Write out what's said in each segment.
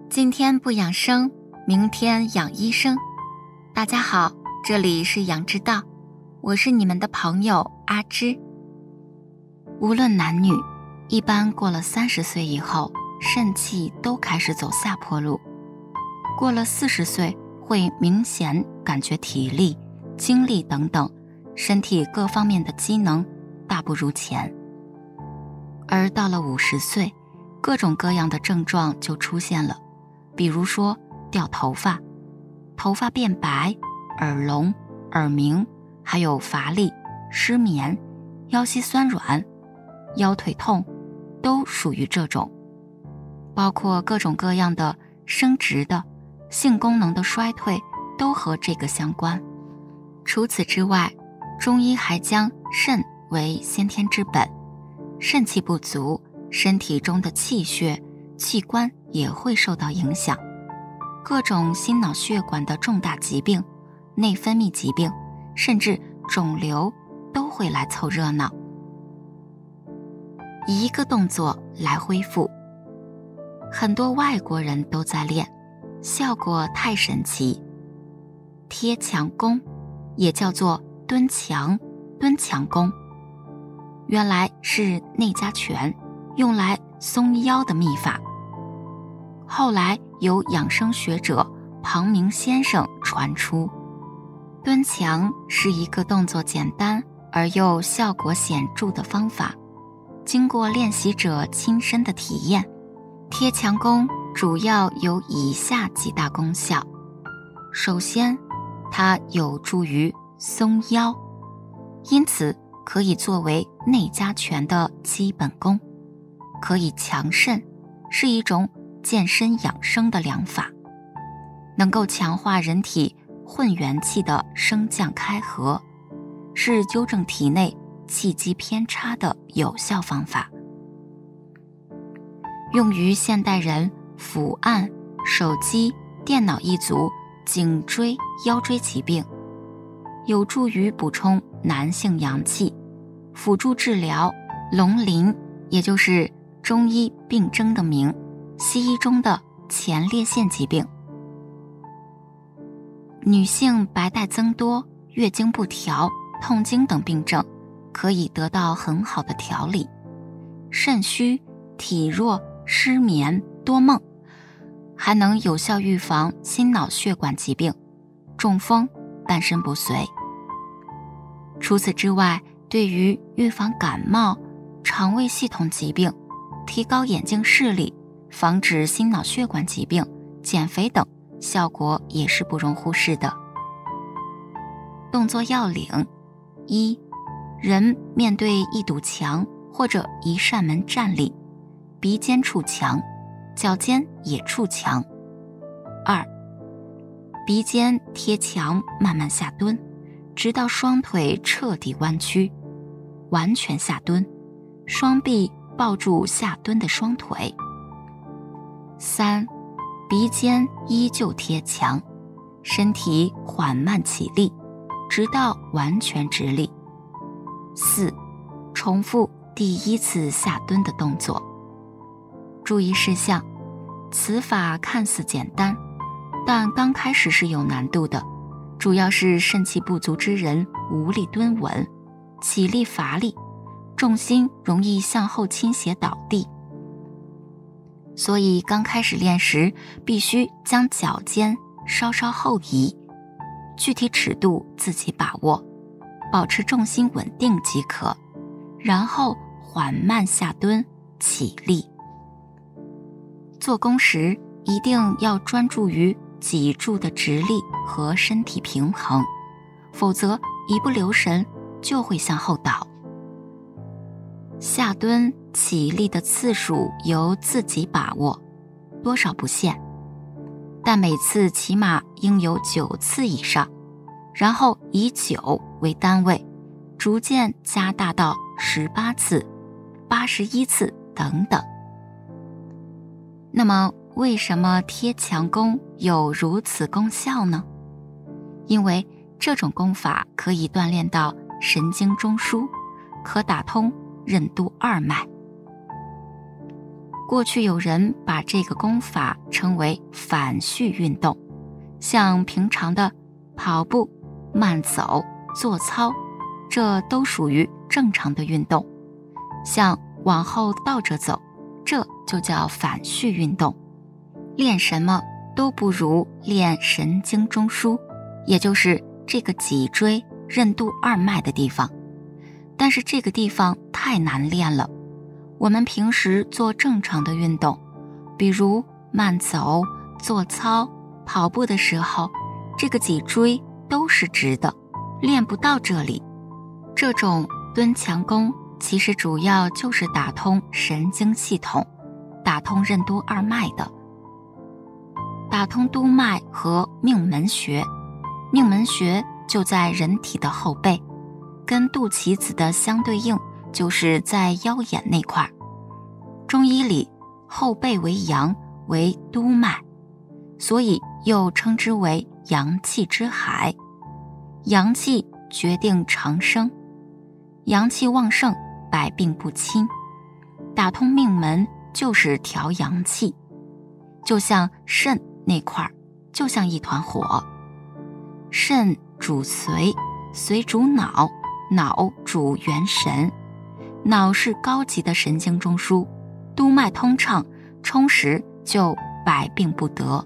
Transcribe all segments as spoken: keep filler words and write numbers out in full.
今天不养生，明天养医生。大家好，这里是养之道，我是你们的朋友阿芝。无论男女，一般过了三十岁以后，肾气都开始走下坡路。过了四十岁，会明显感觉体力、精力等等，身体各方面的机能大不如前。而到了五十岁，各种各样的症状就出现了，比如说掉头发、头发变白、耳聋、耳鸣，还有乏力、失眠、腰膝酸软、腰腿痛，都属于这种。包括各种各样的生殖的、性功能的衰退都和这个相关。除此之外，中医还将肾为先天之本，肾气不足，身体中的气血、器官也会受到影响。各种心脑血管的重大疾病、内分泌疾病，甚至肿瘤都会来凑热闹。以一个动作来恢复，很多外国人都在练，效果太神奇。贴墙功也叫做蹲墙、蹲墙功，原来是内家拳用来松腰的秘法。后来由养生学者庞明先生传出。蹲墙是一个动作简单而又效果显著的方法，经过练习者亲身的体验，贴墙功主要有以下几大功效。首先，它有助于松腰，因此可以作为内家拳的基本功，可以强肾，是一种健身养生的良法，能够强化人体混元气的升降开合，是纠正体内气机偏差的有效方法。用于现代人伏案、手机、电脑一族颈椎、腰椎疾病，有助于补充男性阳气，辅助治疗龙鳞，也就是中医病症的名，西医中的前列腺疾病。女性白带增多、月经不调、痛经等病症可以得到很好的调理。肾虚、体弱、失眠、多梦，还能有效预防心脑血管疾病、中风、半身不遂。除此之外，对于预防感冒、肠胃系统疾病、提高眼睛视力、防止心脑血管疾病、减肥等效果也是不容忽视的。动作要领：一、人面对一堵墙或者一扇门站立，鼻尖触墙，脚尖也触墙。二、鼻尖贴墙，慢慢下蹲，直到双腿彻底弯曲，完全下蹲，双臂抱住下蹲的双腿。三、鼻尖依旧贴墙，身体缓慢起立，直到完全直立。四、重复第一次下蹲的动作。注意事项：此法看似简单，但刚开始是有难度的，主要是肾气不足之人无力蹲稳，起立乏力，重心容易向后倾斜倒地。所以刚开始练时，必须将脚尖稍稍后移，具体尺度自己把握，保持重心稳定即可，然后缓慢下蹲起立。做功时一定要专注于脊柱的直立和身体平衡，否则一不留神就会向后倒。下蹲起立的次数由自己把握，多少不限，但每次起码应有九次以上，然后以九为单位，逐渐加大到十八次、八十一次等等。那么为什么贴墙功有如此功效呢？因为这种功法可以锻炼到神经中枢，可打通任督二脉。 过去有人把这个功法称为反序运动，像平常的跑步、慢走、做操，这都属于正常的运动。像往后倒着走，这就叫反序运动。练什么都不如练神经中枢，也就是这个脊椎任督二脉的地方。但是这个地方太难练了，我们平时做正常的运动，比如慢走、做操、跑步的时候，这个脊椎都是直的，练不到这里。这种蹲墙功其实主要就是打通神经系统，打通任督二脉的。打通督脉和命门穴，命门穴就在人体的后背，跟肚脐子的相对应就是在腰眼那块。中医里后背为阳，为督脉，所以又称之为阳气之海。阳气决定长生，阳气旺盛，百病不侵。打通命门就是调阳气，就像肾那块就像一团火，肾主髓，髓主脑，脑主元神，脑是高级的神经中枢，督脉通畅充实，就百病不得。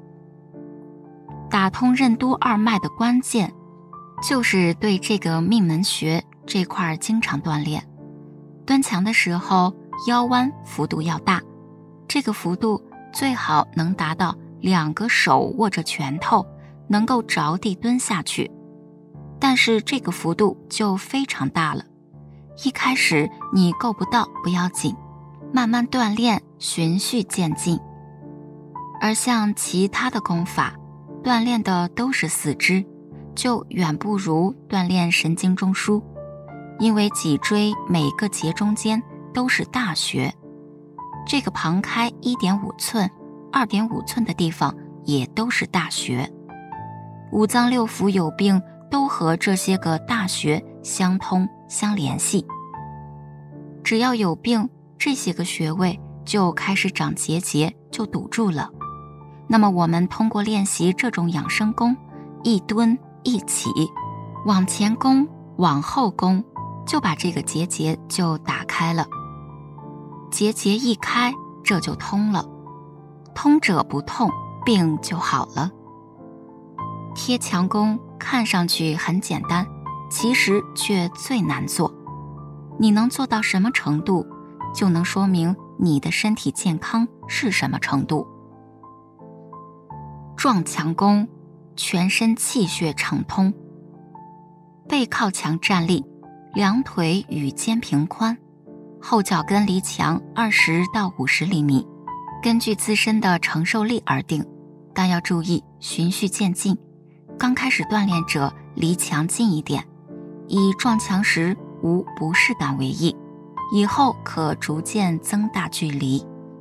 打通任督二脉的关键就是对这个命门穴这块经常锻炼。蹲墙的时候腰弯幅度要大，这个幅度最好能达到两个手握着拳头能够着地蹲下去，但是这个幅度就非常大了。一开始你够不到不要紧，慢慢锻炼，循序渐进。而像其他的功法，锻炼的都是四肢，就远不如锻炼神经中枢，因为脊椎每个节中间都是大穴，这个旁开 一点五寸、二点五寸的地方也都是大穴。五脏六腑有病都和这些个大穴相通相联系，只要有病，这些个穴位就开始长结节，就堵住了。那么我们通过练习这种养生功，一蹲一起，往前攻往后攻，就把这个结节就打开了。结节一开，这就通了，通者不痛，病就好了。贴墙功看上去很简单，其实却最难做。你能做到什么程度，就能说明你的身体健康是什么程度。撞墙功，全身气血畅通。背靠墙站立，两腿与肩平宽，后脚跟离墙二十到五十厘米，根据自身的承受力而定，但要注意循序渐进。刚开始锻炼者离墙近一点，以撞墙时无不适感为宜，以后可逐渐增大距离。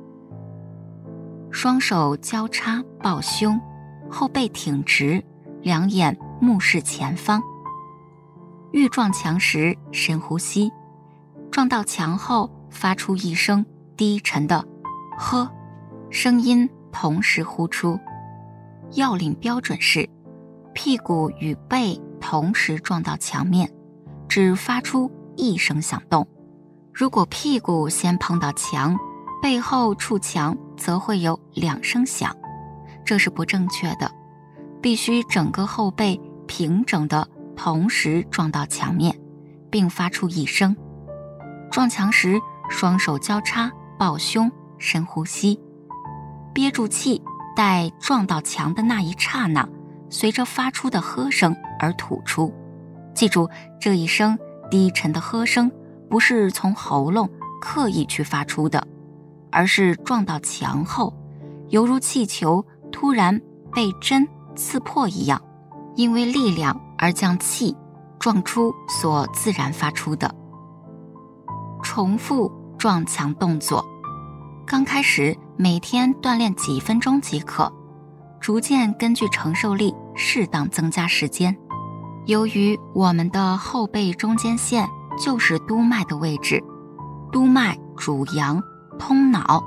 双手交叉抱胸，后背挺直，两眼目视前方。遇撞墙时深呼吸，撞到墙后发出一声低沉的呵，声音同时呼出。要领标准是屁股与背同时撞到墙面，只发出一声响动。如果屁股先碰到墙，背后触墙则会有两声响，这是不正确的，必须整个后背平整的同时撞到墙面，并发出一声。撞墙时双手交叉抱胸，深呼吸，憋住气，待撞到墙的那一刹那，随着发出的呵声而吐出。记住，这一声低沉的呵声不是从喉咙刻意去发出的，而是撞到墙后，犹如气球突然被针刺破一样，因为力量而将气撞出所自然发出的。重复撞墙动作，刚开始每天锻炼几分钟即可，逐渐根据承受力适当增加时间。由于我们的后背中间线就是督脉的位置，督脉主阳，通脑，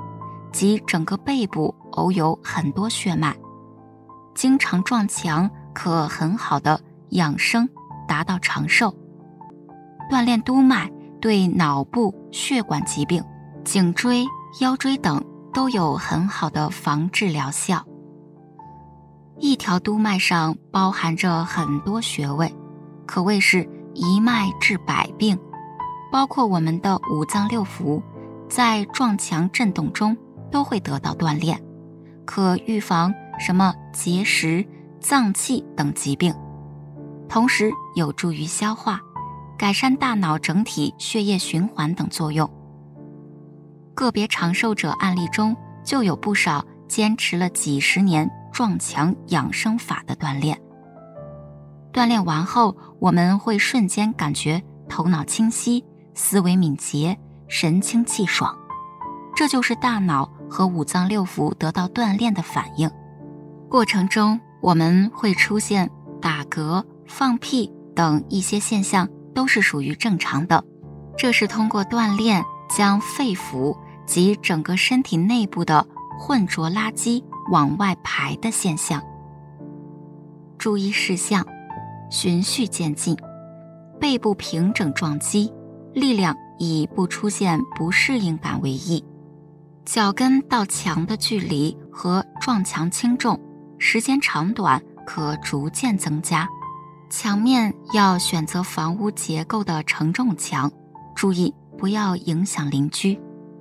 及整个背部偶有很多血脉，经常撞墙可很好的养生，达到长寿。锻炼督脉对脑部血管疾病、颈椎、腰椎等都有很好的防治疗效。一条督脉上包含着很多穴位，可谓是一脉治百病，包括我们的五脏六腑，在撞墙震动中都会得到锻炼，可预防什么结石、脏器等疾病，同时有助于消化，改善大脑整体血液循环等作用。个别长寿者案例中就有不少坚持了几十年撞墙养生法的锻炼。锻炼完后，我们会瞬间感觉头脑清晰，思维敏捷，神清气爽，这就是大脑和五脏六腑得到锻炼的反应。过程中我们会出现打嗝、放屁等一些现象，都是属于正常的，这是通过锻炼将肺腑及整个身体内部的混浊垃圾往外排的现象。注意事项：循序渐进，背部平整撞击，力量以不出现不适应感为宜。脚跟到墙的距离和撞墙轻重、时间长短可逐渐增加。墙面要选择房屋结构的承重墙，注意不要影响邻居。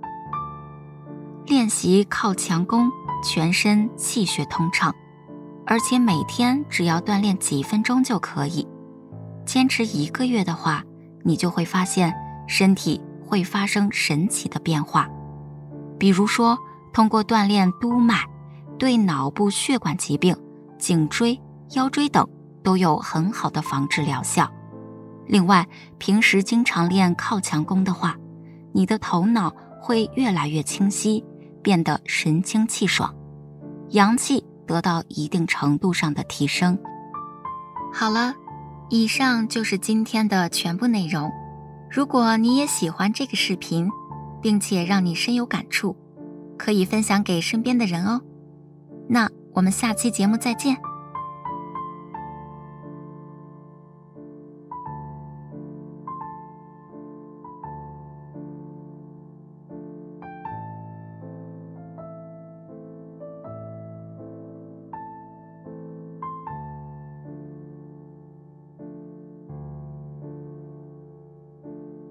练习靠墙功，全身气血通畅，而且每天只要锻炼几分钟就可以。坚持一个月的话，你就会发现身体会发生神奇的变化。比如说，通过锻炼督脉，对脑部血管疾病、颈椎、腰椎等都有很好的防治疗效。另外，平时经常练靠墙功的话，你的头脑会越来越清晰，变得神清气爽，阳气得到一定程度上的提升。好了，以上就是今天的全部内容。如果你也喜欢这个视频，并且让你深有感触，可以分享给身边的人哦。那我们下期节目再见。